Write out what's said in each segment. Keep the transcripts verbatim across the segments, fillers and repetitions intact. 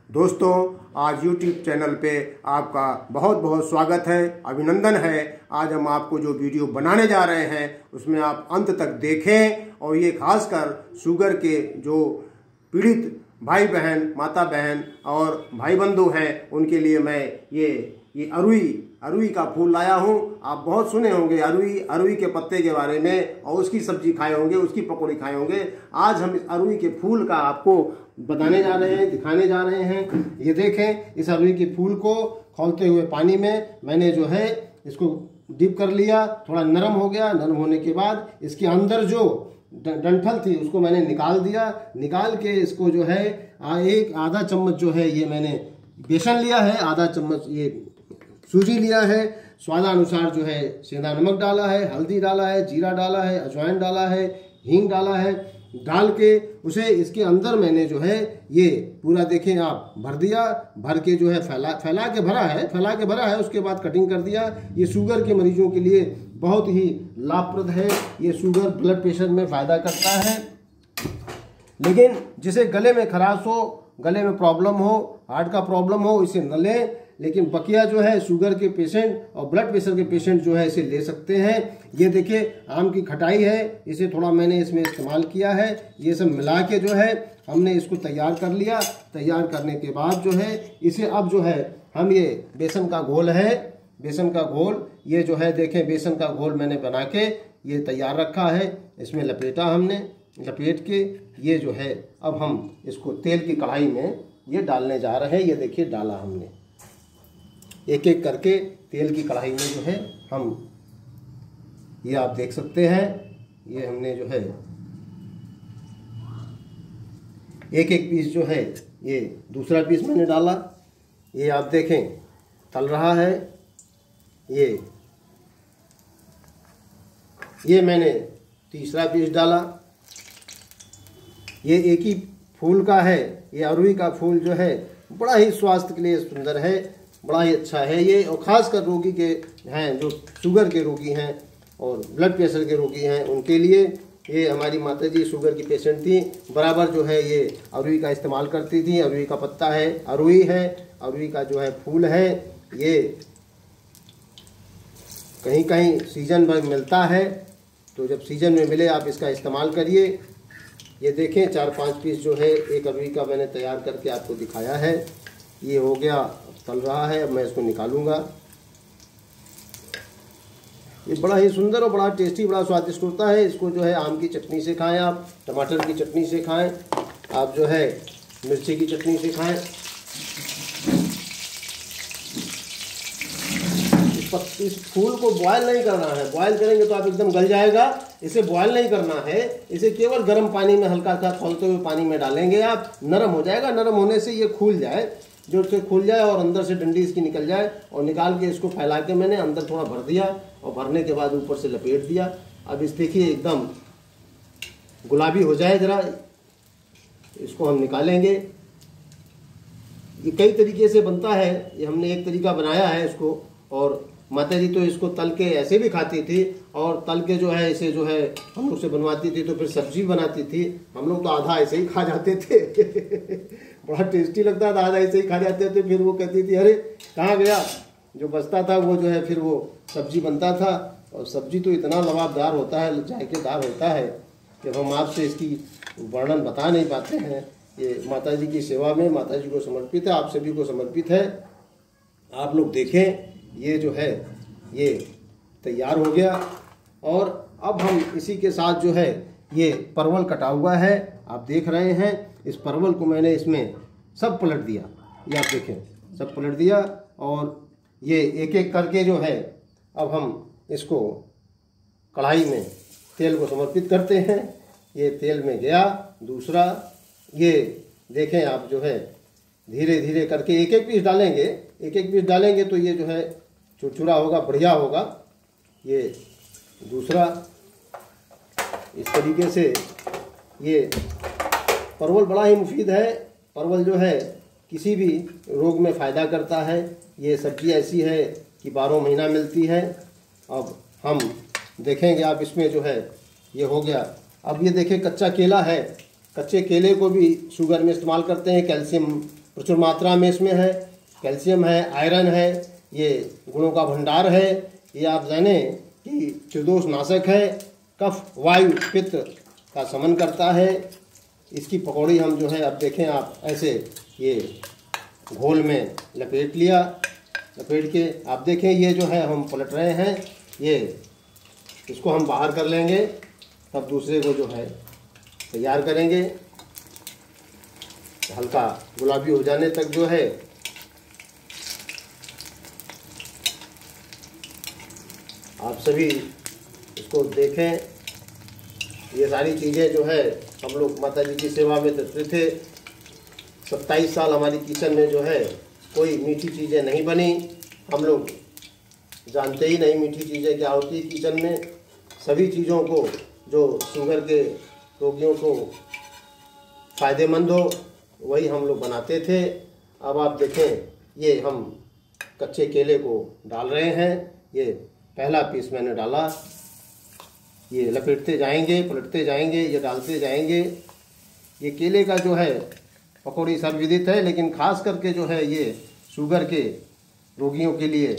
दोस्तों, आज YouTube channel पे आपका बहुत बहुत स्वागत है, अभिनंदन है। आज हम आपको जो वीडियो बनाने जा रहे हैं उसमें आप अंत तक देखें और ये खासकर शुगर के जो पीड़ित भाई बहन, माता बहन और भाई बंधु हैं उनके लिए मैं ये ये अरुई अरुई का फूल लाया हूँ। आप बहुत सुने होंगे अरुई अरुई के पत्ते के बारे में और उसकी सब्जी खाए होंगे, उसकी पकौड़ी खाए होंगे। आज हम इस अरुई के फूल का आपको बताने जा रहे हैं, दिखाने जा रहे हैं। ये देखें, इस अरुई के फूल को खौलते हुए पानी में मैंने जो है इसको डिप कर लिया। थोड़ा नरम हो गया। नरम होने के बाद इसके अंदर जो डंठल थी उसको मैंने निकाल दिया। निकाल के इसको जो है एक आधा चम्मच जो है ये मैंने बेसन लिया है, आधा चम्मच ये सूजी लिया है, स्वादानुसार जो है सेंधा नमक डाला है, हल्दी डाला है, जीरा डाला है, अजवाइन डाला है, हींग डाला है। डाल के उसे इसके अंदर मैंने जो है ये पूरा देखें आप भर दिया। भर के जो है फैला फैला के भरा है फैला के भरा है उसके बाद कटिंग कर दिया। ये शुगर के मरीजों के लिए बहुत ही लाभप्रद है। ये शुगर ब्लड प्रेशर में फ़ायदा करता है। लेकिन जिसे गले में खराश हो, गले में प्रॉब्लम हो, हार्ट का प्रॉब्लम हो, इसे न लें। लेकिन बकिया जो है शुगर के पेशेंट और ब्लड प्रेशर के पेशेंट जो है इसे ले सकते हैं। ये देखिए आम की खटाई है, इसे थोड़ा मैंने इसमें इस्तेमाल किया है। ये सब मिला के जो है हमने इसको तैयार कर लिया। तैयार करने के बाद जो है इसे अब जो है हम ये बेसन का घोल है, बेसन का घोल ये जो है देखें, बेसन का घोल मैंने बना के ये तैयार रखा है। इसमें लपेटा हमने, लपेट के ये जो है अब हम इसको तेल की कढ़ाई में ये डालने जा रहे हैं। ये देखिए डाला हमने, एक एक करके तेल की कढ़ाई में जो है हम, ये आप देख सकते हैं, ये हमने जो है एक एक पीस जो है ये दूसरा पीस मैंने डाला। ये आप देखें तल रहा है। ये ये मैंने तीसरा पीस डाला। ये एक ही फूल का है। ये अरुई का फूल जो है बड़ा ही स्वास्थ्य के लिए सुंदर है, बड़ा ही अच्छा है ये। और ख़ासकर रोगी के हैं जो शुगर के रोगी हैं और ब्लड प्रेशर के रोगी हैं उनके लिए। ये हमारी माता जी शुगर की पेशेंट थी, बराबर जो है ये अरुई का इस्तेमाल करती थी। अरुई का पत्ता है, अरुई है, अरुई का जो है फूल है। ये कहीं कहीं सीजन में मिलता है, तो जब सीजन में मिले आप इसका इस्तेमाल करिए। ये देखें चार पांच पीस जो है एक अरुई का मैंने तैयार करके आपको दिखाया है। ये हो गया, तल रहा है। अब मैं इसको निकालूंगा। ये बड़ा ही सुंदर और बड़ा टेस्टी, बड़ा स्वादिष्ट होता है। इसको जो है आम की चटनी से खाएं, आप टमाटर की चटनी से खाएं, आप जो है मिर्ची की चटनी से खाएं। इस, इस फूल को बॉयल नहीं करना है। बॉयल करेंगे तो आप एकदम गल जाएगा। इसे बॉयल नहीं करना है। इसे केवल गर्म पानी में हल्का सा खौलते हुए पानी में डालेंगे आप, नरम हो जाएगा। नरम होने से ये खूल जाए, जो से खुल जाए और अंदर से डंडी इसकी निकल जाए। और निकाल के इसको फैला के मैंने अंदर थोड़ा भर दिया और भरने के बाद ऊपर से लपेट दिया। अब इस देखिए एकदम गुलाबी हो जाए जरा, इसको हम निकालेंगे। ये कई तरीके से बनता है। ये हमने एक तरीका बनाया है इसको, और माता जी तो इसको तल के ऐसे भी खाती थी और तल के जो है इसे जो है हम लोग से बनवाती थी तो फिर सब्जी बनाती थी। हम लोग तो आधा ऐसे ही खा जाते थे बड़ा टेस्टी लगता था, आधा ऐसे ही खा जाते थे। फिर वो कहती थी अरे कहाँ गया, जो बचता था वो जो है फिर वो सब्जी बनता था। और सब्जी तो इतना लबाबदार होता है, जायकेदार होता है कि हम आपसे इसकी वर्णन बता नहीं पाते हैं। ये माता जी की सेवा में माता जी को समर्पित है, आप सभी को समर्पित है। आप लोग देखें, ये जो है ये तैयार हो गया। और अब हम इसी के साथ जो है ये परवल कटा हुआ है, आप देख रहे हैं। इस परवल को मैंने इसमें सब पलट दिया। ये आप देखें सब पलट दिया। और ये एक एक करके जो है अब हम इसको कढ़ाई में तेल को समर्पित करते हैं। ये तेल में गया दूसरा। ये देखें आप जो है धीरे धीरे करके एक एक पीस डालेंगे, एक एक पीस डालेंगे तो ये जो है चुरचुरा होगा, बढ़िया होगा। ये दूसरा इस तरीके से। ये परवल बड़ा ही मुफीद है। परवल जो है किसी भी रोग में फ़ायदा करता है। ये सब्जी ऐसी है कि बारह महीना मिलती है। अब हम देखेंगे आप इसमें जो है ये हो गया। अब ये देखें कच्चा केला है। कच्चे केले को भी शुगर में इस्तेमाल करते हैं, कैल्शियम प्रचुर मात्रा में इसमें है, कैल्शियम है, आयरन है, ये गुणों का भंडार है। ये आप जाने कि त्रिदोष नाशक है, कफ वायु पित्त का शमन करता है। इसकी पकौड़ी हम जो है अब देखें आप ऐसे ये घोल में लपेट लिया, लपेट के आप देखें ये जो है हम पलट रहे हैं, ये इसको हम बाहर कर लेंगे, तब दूसरे को जो है तैयार करेंगे। हल्का गुलाबी हो जाने तक जो है आप सभी इसको देखें। ये सारी चीज़ें जो है हम लोग माता जी की सेवा में तत्पर थे। सत्ताईस साल हमारी किचन में जो है कोई मीठी चीज़ें नहीं बनी। हम लोग जानते ही नहीं मीठी चीज़ें क्या होती है किचन में। सभी चीज़ों को जो शुगर के रोगियों को फ़ायदेमंद हो वही हम लोग बनाते थे। अब आप देखें ये हम कच्चे केले को डाल रहे हैं। ये पहला पीस मैंने डाला, ये लपेटते जाएंगे, पलटते जाएंगे, ये डालते जाएंगे। ये केले का जो है पकौड़ी सर्वविदित है, लेकिन खास करके जो है ये शुगर के रोगियों के लिए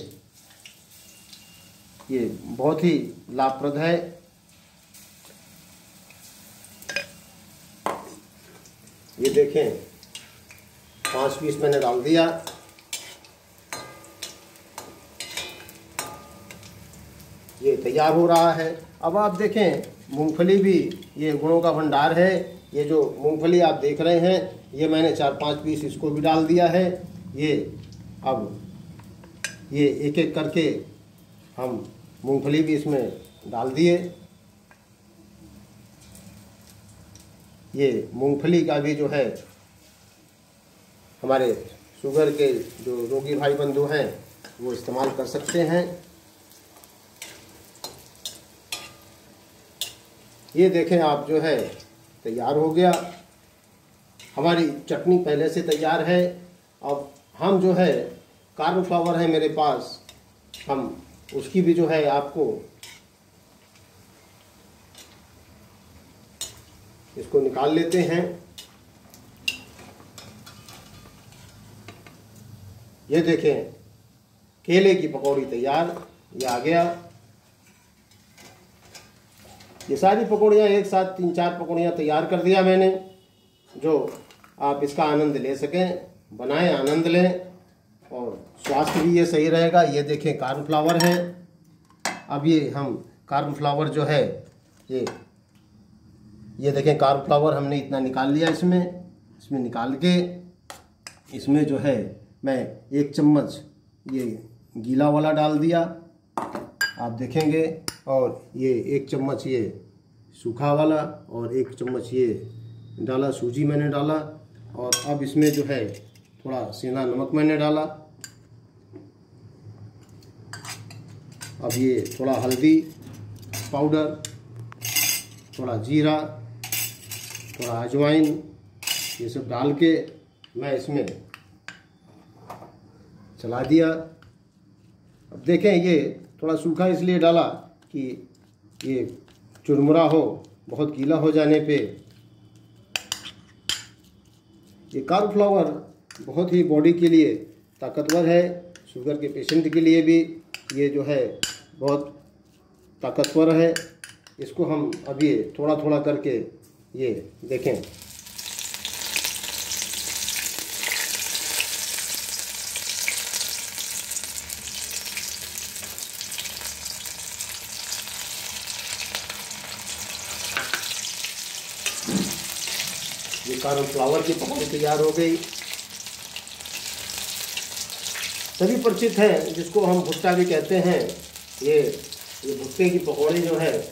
ये बहुत ही लाभप्रद है। ये देखें पांच पीस मैंने डाल दिया। ये तैयार हो रहा है। अब आप देखें मूंगफली भी ये गुणों का भंडार है। ये जो मूंगफली आप देख रहे हैं ये मैंने चार पांच पीस इसको भी डाल दिया है। ये अब ये एक एक करके हम मूंगफली भी इसमें डाल दिए। ये मूंगफली का भी जो है हमारे शुगर के जो रोगी भाई बंधु हैं वो इस्तेमाल कर सकते हैं। ये देखें आप जो है तैयार हो गया। हमारी चटनी पहले से तैयार है। अब हम जो है कॉर्नफ्लावर है मेरे पास, हम उसकी भी जो है आपको इसको निकाल लेते हैं। ये देखें केले की पकौड़ी तैयार, ये आ गया। ये सारी पकौड़ियाँ एक साथ तीन चार पकौड़ियाँ तैयार कर दिया मैंने, जो आप इसका आनंद ले सकें। बनाएं, आनंद लें और स्वास्थ्य भी ये सही रहेगा। ये देखें कॉर्नफ्लावर है। अब ये हम कॉर्नफ्लावर जो है ये ये देखें कॉर्नफ्लावर हमने इतना निकाल लिया। इसमें इसमें निकाल के इसमें जो है मैं एक चम्मच ये गीला वाला डाल दिया, आप देखेंगे। और ये एक चम्मच ये सूखा वाला और एक चम्मच ये डाला, सूजी मैंने डाला। और अब इसमें जो है थोड़ा सेंधा नमक मैंने डाला। अब ये थोड़ा हल्दी पाउडर, थोड़ा जीरा, थोड़ा अजवाइन, ये सब डाल के मैं इसमें चला दिया। अब देखें ये थोड़ा सूखा इसलिए डाला कि ये चुरमुरा हो, बहुत गीला हो जाने पे। ये कॉर्नफ्लावर बहुत ही बॉडी के लिए ताकतवर है। शुगर के पेशेंट के लिए भी ये जो है बहुत ताकतवर है। इसको हम अभी थोड़ा थोड़ा करके ये देखें। ये कॉर्नफ्लावर की पकौड़ी तैयार हो गई। सभी परिचित है, जिसको हम भुट्टा भी कहते हैं। ये ये भुट्टे की पकौड़ी जो है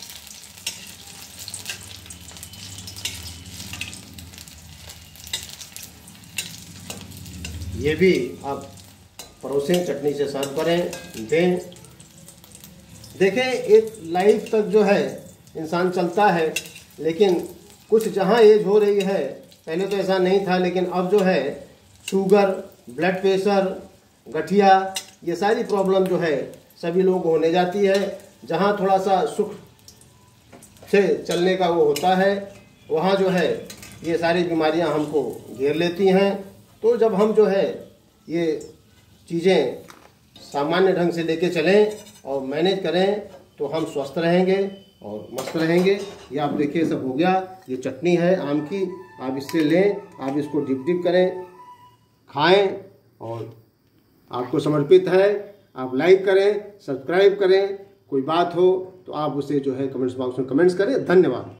ये भी आप परोसें, चटनी से सर्व करें, दें। देखें एक लाइफ तक जो है इंसान चलता है, लेकिन कुछ जहाँ एज हो रही है, पहले तो ऐसा नहीं था, लेकिन अब जो है शुगर, ब्लड प्रेशर, गठिया, ये सारी प्रॉब्लम जो है सभी लोग होने जाती है। जहाँ थोड़ा सा सुख से चलने का वो होता है, वहाँ जो है ये सारी बीमारियाँ हमको घेर लेती हैं। तो जब हम जो है ये चीज़ें सामान्य ढंग से लेके चलें और मैनेज करें तो हम स्वस्थ रहेंगे और मस्त रहेंगे। ये आप देखिए सब हो गया। ये चटनी है आम की, आप इससे लें, आप इसको डिप डिप करें, खाएं और आपको समर्पित है। आप लाइक करें, सब्सक्राइब करें, कोई बात हो तो आप उसे जो है कमेंट्स बॉक्स में कमेंट्स करें। धन्यवाद।